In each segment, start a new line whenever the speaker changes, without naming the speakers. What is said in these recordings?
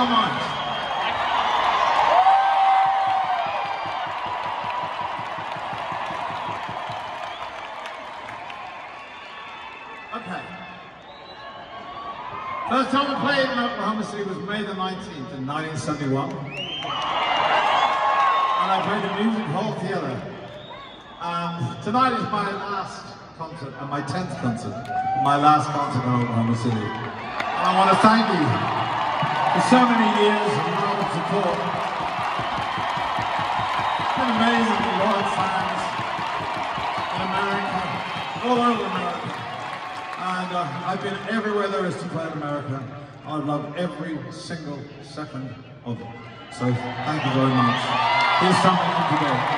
so much. Okay. First time I played in Oklahoma City was May the 19th in 1971. And I played the Music Hall Theatre. And tonight is my last concert, and my 10th concert, my last concert in Oklahoma City. And I want to thank you for so many years of love and support. It's been amazing, a lot of fans in America, all over America. And I've been everywhere there is to play in America. I love every single second of it. So thank you very much. Here's something from today.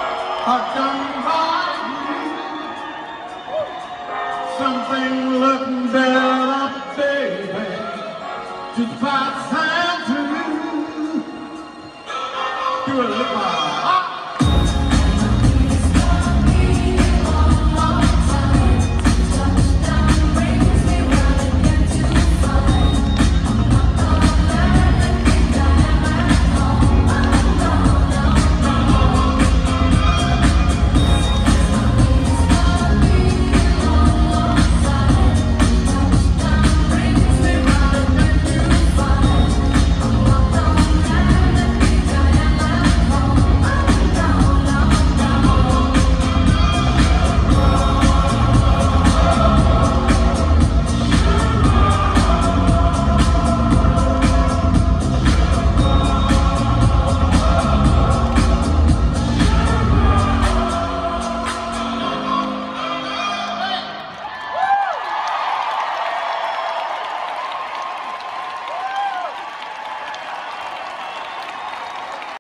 Something look